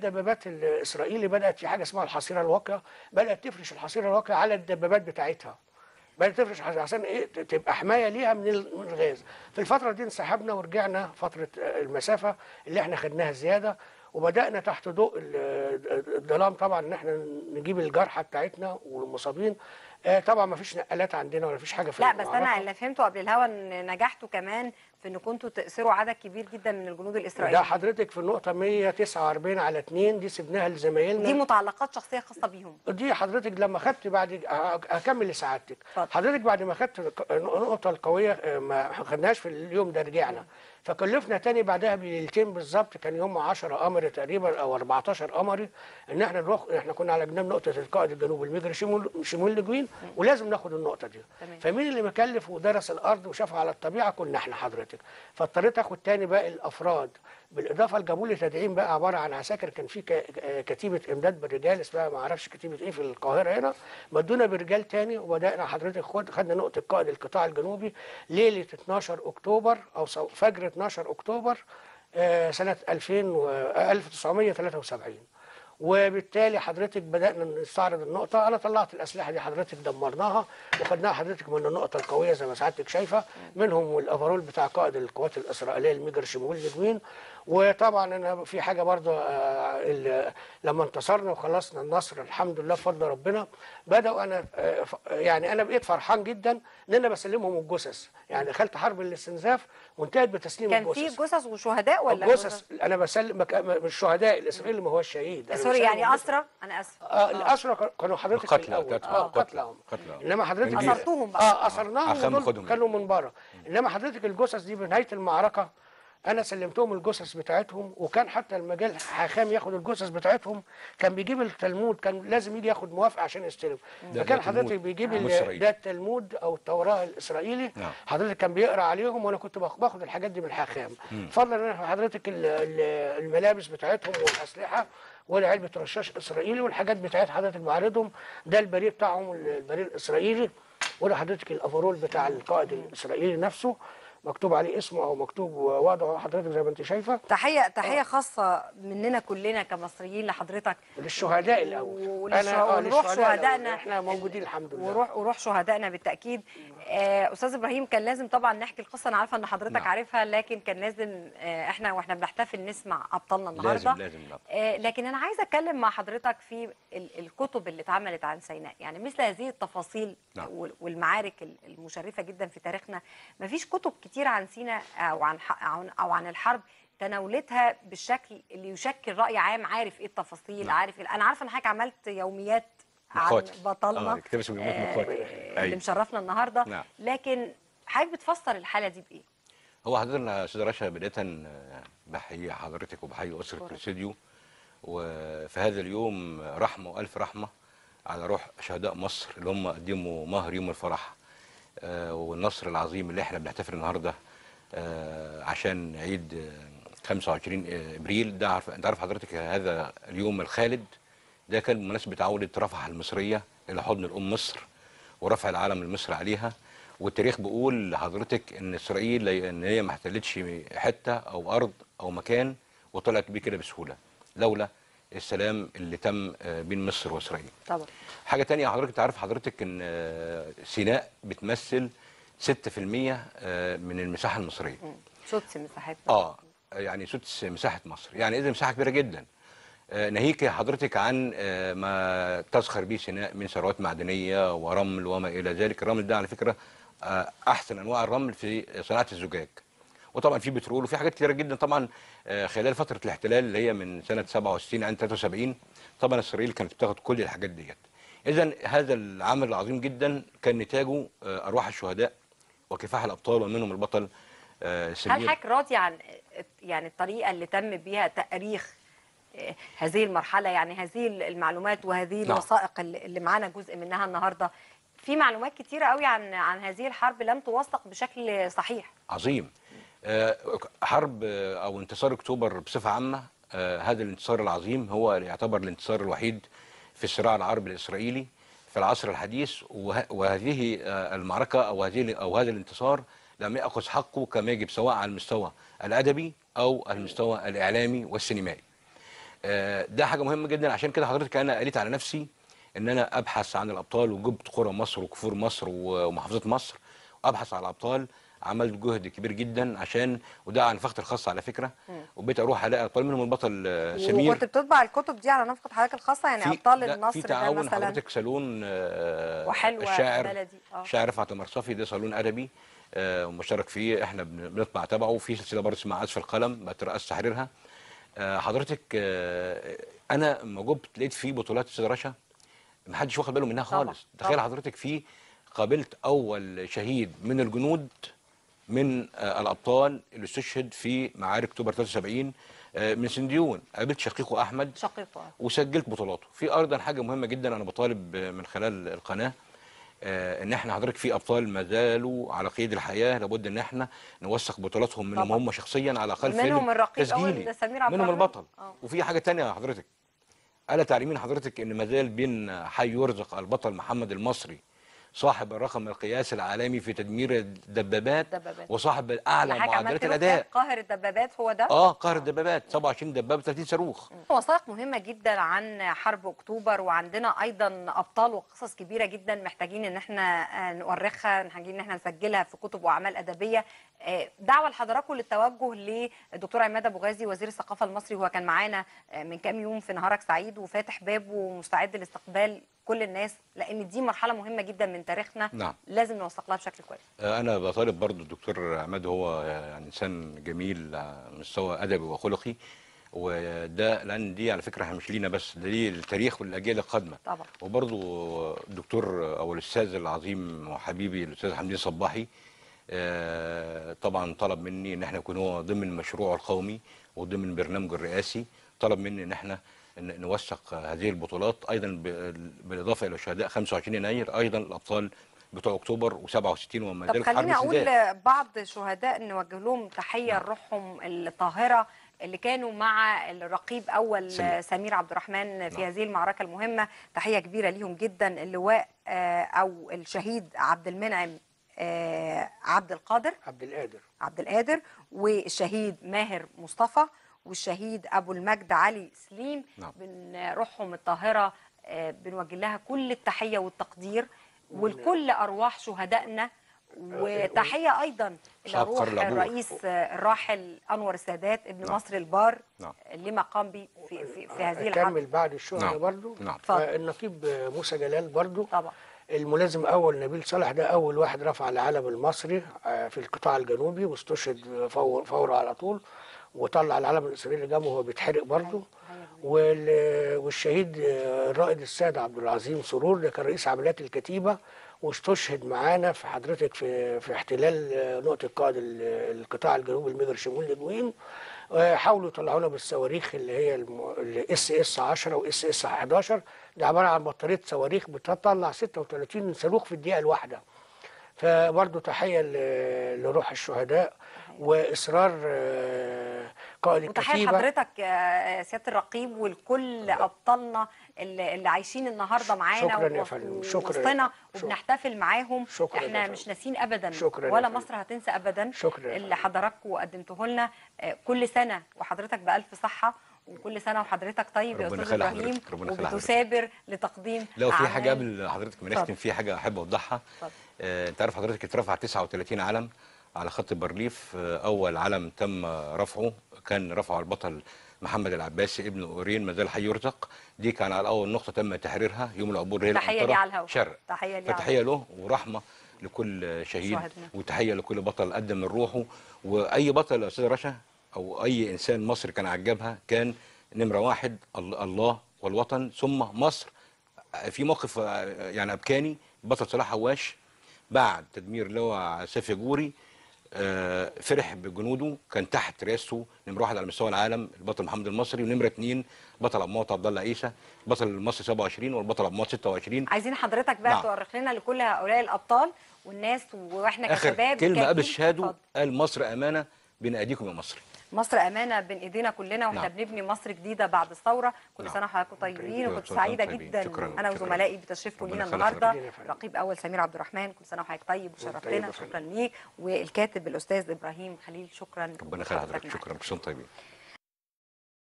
الدبابات الاسرائيلي بدات في حاجه اسمها الحصيره الواقيه، بدات تفرش الحصيره الواقيه على الدبابات بتاعتها، بدات تفرش عشان ايه تبقى حمايه ليها من الغاز. في الفتره دي انسحبنا ورجعنا فتره المسافه اللي احنا خدناها زياده، وبدانا تحت ضوء الظلام طبعا ان احنا نجيب الجرحى بتاعتنا والمصابين. طبعا ما فيش نقلات عندنا ولا فيش حاجه في لا بس المعركة. انا اللي فهمته قبل الهوا ان نجحتوا كمان في ان كنتوا تأسروا عدد كبير جدا من الجنود ده الاسرائيليين. حضرتك في النقطه 149/2 دي سيبناها لزمايلنا. دي متعلقات شخصيه خاصه بيهم. دي حضرتك لما خدت بعد اكمل لسعادتك. اتفضل. حضرتك بعد ما خدت النقطه القويه ما خدناش في اليوم ده، رجعنا فكلفنا تاني بعدها بليلتين بالظبط، كان يوم 10 قمر تقريبا او 14 قمري، ان احنا نروح. احنا كنا على جناب نقطه القائد الجنوبي المجري شمول لجوين، ولازم ناخد النقطه دي. تمام. فمين اللي مكلف ودرس الارض وشاف على الطبيعه؟ كنا احنا حضرتك. فاضطريت اخد تاني باقي الافراد، بالاضافه لجابوا لي تدعيم بقى عباره عن عساكر. كان في كتيبه امداد بالرجال اسمها ما اعرفش كتيبه ايه في القاهره هنا، مدونا برجال تاني، وبدانا حضرتك خدنا نقطه قائد القطاع الجنوبي ليله 12 اكتوبر او فجر 12 اكتوبر سنه 1973. وبالتالي حضرتك بدأنا نستعرض النقطة. أنا طلعت الأسلحة دي حضرتك دمرناها وخدناها حضرتك من النقطة القوية زي ما سعادتك شايفة، منهم الأفرول بتاع قائد القوات الإسرائيلية الميجر شمويل لجوين. وطبعا أنا في حاجة برضه لما انتصرنا وخلصنا النصر الحمد لله بفضل ربنا، بدأوا أنا يعني أنا بقيت فرحان جدا إن أنا بسلمهم الجثث. يعني دخلت حرب الاستنزاف وانتهت بتسليم الجثث. كان في جثث وشهداء ولا الجثث انا بسلم مش الشهداء الاسرائيلي ما هو الشهيد. سوري يعني اسرى؟ انا اسفه. الاسرى كانوا حضرتك في الاول قتلهم. انما حضرتك اثرتوهم بقى. اثرناهم ودول كانوا من بره. انما حضرتك الجثث دي بنهايه المعركه انا سلمتهم الجثث بتاعتهم، وكان حتى المجال حاخام ياخد الجثث بتاعتهم كان بيجيب التلمود، كان لازم يجي ياخد موافقه عشان يستلم. فكان حضرتك بيجيب ده التلمود او التوراه الاسرائيلي. حضرتك كان بيقرا عليهم، وانا كنت باخد الحاجات دي من الحاخام. فضلا ان حضرتك الملابس بتاعتهم والاسلحه والعلبه رشاش اسرائيلي والحاجات بتاعت حضرتك بعرضهم. ده البريد بتاعهم البريد الاسرائيلي، وده حضرتك الافرول بتاع القائد الاسرائيلي نفسه مكتوب عليه اسمه او مكتوب وضعه حضرتك زي ما انت شايفه. تحيه خاصه مننا كلنا كمصريين لحضرتك للشهداء الاول. ونروح شهدائنا، احنا موجودين الحمد لله، وروح شهدائنا بالتاكيد. استاذ ابراهيم كان لازم طبعا نحكي القصه، انا عارفه ان حضرتك عارفها، لكن كان لازم احنا واحنا بنحتفل نسمع ابطالنا النهارده. لازم. لكن انا عايزه اتكلم مع حضرتك في الكتب اللي اتعملت عن سيناء. يعني مثل هذه التفاصيل والمعارك المشرفه جدا في تاريخنا، مفيش كتب كتير عن سيناء او عن الحرب تناولتها بالشكل اللي يشكل راي عام، عارف ايه التفاصيل. عارف انا عارفه ان حضرتك عملت يوميات عن بطلنا اللي مشرفنا النهارده. لكن حضرتك بتفسر الحاله دي بايه؟ هو حضرتك يا استاذ رشا بدايه بحيي حضرتك وبحيي اسره الاستوديو، وفي هذا اليوم رحمه والف رحمه على روح شهداء مصر اللي هم قدموا مهر يوم الفرح والنصر العظيم اللي احنا بنحتفل النهارده عشان عيد 25 ابريل. ده انت عارف حضرتك هذا اليوم الخالد ده كان بمناسبه عوده رفح المصريه الى حضن الام مصر ورفع العلم المصري عليها. والتاريخ بيقول لحضرتك ان اسرائيل ان هي ما احتلتش حته او ارض او مكان وطلعت بيه كده بسهوله لولا السلام اللي تم بين مصر واسرائيل. طبعا. حاجه ثانيه حضرتك تعرف حضرتك ان سيناء بتمثل 6% من المساحه المصريه. سدس مساحتنا. يعني سدس مساحه مصر، يعني اذا مساحه كبيره جدا. ناهيك حضرتك عن ما تزخر به سيناء من ثروات معدنيه ورمل وما الى ذلك. الرمل ده على فكره احسن انواع الرمل في صناعه الزجاج. وطبعا في بترول وفي حاجات كتيره جدا. طبعا خلال فتره الاحتلال اللي هي من سنه 67 عن 73 طبعا اسرائيل كانت بتاخد كل الحاجات ديت. اذا هذا العمل العظيم جدا كان نتاجه ارواح الشهداء وكفاح الابطال ومنهم البطل هل حضرتك راضي عن يعني الطريقه اللي تم بيها تاريخ هذه المرحله؟ يعني هذه المعلومات وهذه الوثائق اللي معانا جزء منها النهارده، في معلومات كتيره قوي عن هذه الحرب لم توثق بشكل صحيح. عظيم. حرب او انتصار اكتوبر بصفه عامه، هذا الانتصار العظيم هو يعتبر الانتصار الوحيد في الصراع العربي الاسرائيلي في العصر الحديث. وهذه المعركه او هذا الانتصار لم ياخذ حقه كما يجب، سواء على المستوى الادبي او المستوى الاعلامي والسينمائي. ده حاجه مهمه جدا. عشان كده حضرتك انا قلت على نفسي ان انا ابحث عن الابطال، وجبت قرى مصر وكفور مصر ومحافظات مصر، وابحث على الابطال. عملت جهد كبير جدا عشان، وده عن نفقتي الخاصه على فكره، وبقيت اروح الاقي ابطال منهم البطل سمير. وكنت بتطبع الكتب دي على نفقه حضرتك الخاصه، يعني ابطال النصر في ده تعاون مثلا؟ حضرتك سالون وحلوه الشاعر بلدي. الشاعر رفعت المرصفي، ده صالون ادبي مشترك فيه، احنا بنطبع تبعه. وفي سلسله برضه اسمها عزف القلم بترأس تحريرها. حضرتك انا لما جبت لقيت في بطولات استاذ رشا ما حدش واخد باله منها خالص. تخيل حضرتك، في قابلت اول شهيد من الجنود من الابطال اللي استشهد في معارك اكتوبر 73 من سنديون. قابلت شقيقه احمد وسجلت بطولاته. في ايضا حاجه مهمه جدا انا بطالب من خلال القناه ان احنا حضرتك في ابطال ما زالوا على قيد الحياه، لابد ان احنا نوثق بطولاتهم منهم هم شخصيا، على الاقل منهم الرقيب تسجيلي، سمير عبد منهم الرحمن. البطل. وفي حاجه ثانيه حضرتك، الا تعلمين حضرتك ان ما زال بين حي يرزق البطل محمد المصري صاحب الرقم القياسي العالمي في تدمير الدبابات وصاحب اعلى معدلات الاداء. قاهر الدبابات هو ده؟ قاهر الدبابات 27 دبابه 30 صاروخ. وثائق مهمه جدا عن حرب اكتوبر، وعندنا ايضا ابطال وقصص كبيره جدا محتاجين ان احنا نؤرخها، محتاجين ان احنا نسجلها في كتب واعمال ادبيه. دعوه لحضراتكم للتوجه للدكتور عماد ابو غازي وزير الثقافه المصري، وهو كان معانا من كام يوم في نهارك سعيد، وفاتح بابه ومستعد لاستقبال كل الناس، لان دي مرحله مهمه جدا من تاريخنا. نعم. لازم نوثق لها بشكل كويس. انا بطالب برضو الدكتور عماد، هو يعني انسان جميل على مستوى ادبي وخلقي، وده لان دي على فكره احنا مش لينا بس، ده ليه التاريخ والاجيال القادمه طبعا. وبرضو الدكتور او الاستاذ العظيم وحبيبي الاستاذ حمدين صباحي طبعا طلب مني ان احنا نكون هو ضمن مشروعه القومي وضمن برنامجه الرئاسي. طلب مني ان احنا نوثق هذه البطولات، ايضا بالاضافه الى شهداء 25 يناير، ايضا الابطال بتوع اكتوبر و67 وما طب خليني اقول بعض شهداء نوجه لهم تحيه لروحهم الطاهره اللي كانوا مع الرقيب اول سمير عبد الرحمن في هذه المعركه المهمه. تحيه كبيره ليهم جدا. اللواء او الشهيد عبد المنعم عبد القادر، والشهيد ماهر مصطفى، والشهيد ابو المجد علي سليم. بنروحهم الطاهره بنوجه لها كل التحيه والتقدير، ولكل ارواح شهدائنا. وتحيه ايضا الى روح الرئيس الراحل انور السادات ابن مصر البار لما قام به في هذه الحرب. كمل بعد الشهداء برضه. النقيب موسى جلال برضه طبعا. الملازم اول نبيل صالح، ده اول واحد رفع العلم المصري في القطاع الجنوبي واستشهد فورا على طول، وطلع العلم الاسرائيلي جنبه وهو بيتحرق برضه. والشهيد الرائد السيد عبد العظيم سرور، ده كان رئيس عمليات الكتيبه واستشهد معانا في حضرتك في احتلال نقطه قائد القطاع الجنوبي الميجر شمول لجوين. حاولوا يطلعونا بالصواريخ اللي هي الاس اس 10 واس اس 11، ده عباره عن بطاريه صواريخ بتطلع 36 صاروخ في الدقيقه الواحده. فبرضه تحيه لروح الشهداء واصرار قائد الكتيبه. وتحيه لحضرتك سياده الرقيب ولكل ابطالنا اللي عايشين النهارده معانا وسطنا وبنحتفل معاهم. احنا مش ناسين ابدا، ولا مصر هتنسى ابدا اللي حضراتكم قدمتوه لنا. كل سنه وحضرتك بالف صحه، وكل سنه وحضرتك طيب يا استاذ ابراهيم، وبتثابر لتقديم. لو في حاجه قبل حضرتك ما نختم، في حاجه احب اوضحها. انت عارف حضرتك اترفع 39 علم على خط بارليف. اول علم تم رفعه كان رفعه البطل محمد العباسي ابن اورين ما زال حي يرزق. دي كان على اول نقطه تم تحريرها يوم العبور هي العنطره شرق. فتحيه له ورحمه لكل شهيد وتحيه لكل بطل قدم من روحه. واي بطل يا استاذ رشا او اي انسان مصري كان عجبها كان نمره واحد الله والوطن ثم مصر. في موقف يعني ابكاني، بطل صلاح هواش بعد تدمير لواء سيف يجوري فرح بجنوده، كان تحت رئاسته نمره واحد على مستوى العالم البطل محمد المصري، ونمره اثنين بطل عبد الموت عبد الله عيسى، بطل المصري 27 والبطل عبد الموت 26. عايزين حضرتك بقى تؤرخ لنا لكل هؤلاء الابطال والناس، واحنا كشباب كلمه قبل الشهاده قال مصر امانه بين ايديكم يا مصري. مصر امانه بين ايدينا كلنا، واحنا بنبني مصر جديده بعد الثوره. كل سنه وحضراتكم طيبين، وكنت سعيده جدا انا وزملائي بتشرفوا لينا النهارده. رقيب اول سمير عبد الرحمن، كل سنه وحضرتك طيب وشرفتنا. شكرا ليك. والكاتب الاستاذ ابراهيم خليل، شكرا. ربنا يخلي حضرتك. شكرا، كل سنه طيبين.